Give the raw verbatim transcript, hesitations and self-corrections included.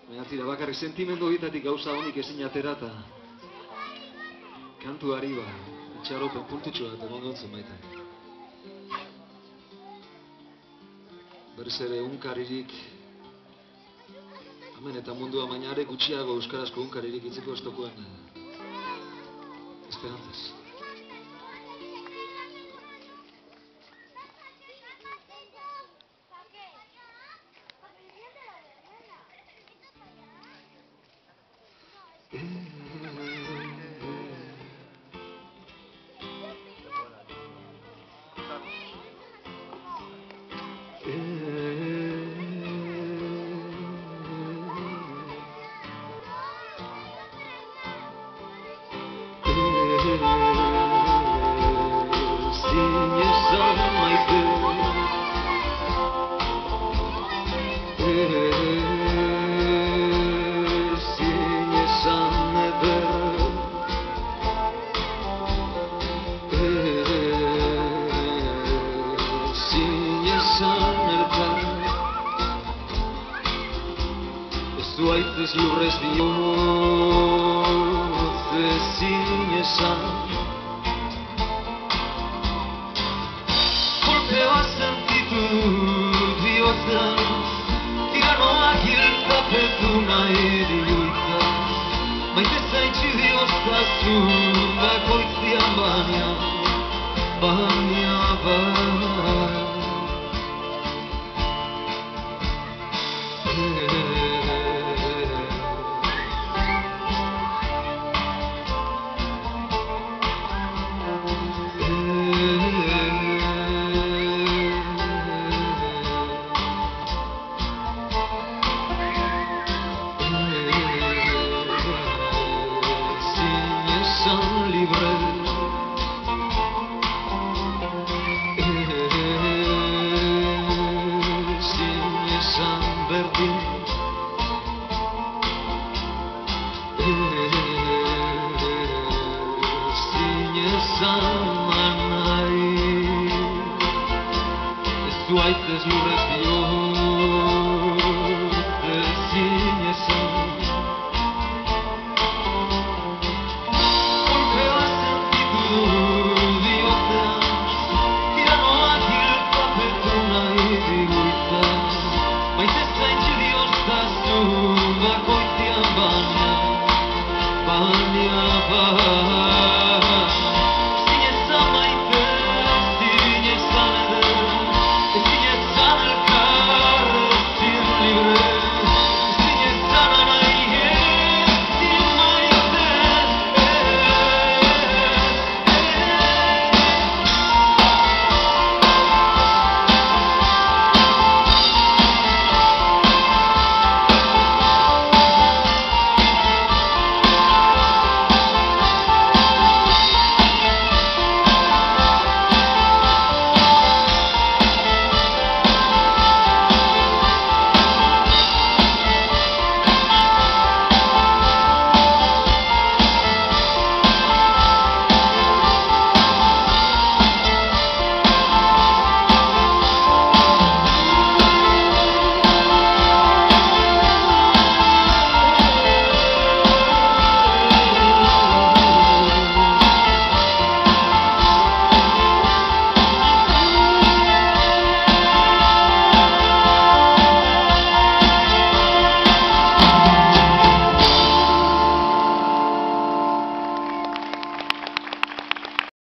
Baina tira, bakarrik sentimendu horietatik gauza honik ezin atera eta kantuari ba, itxaropen puntutxo bat eman gontzen baita. Berriz ere unkaririk, hemen eta mundua baina are gutxiago euskarazko unkaririk itzeko ez dokuen esperantzaz. Zuaitez lurrez bihotz ezin esan Kolpea sentitut bihotzen Tiranoak hiltapetu nahi diuita Maite zaitxi dioztazu bakoitzian baina Baina, baina libre sin esan berdin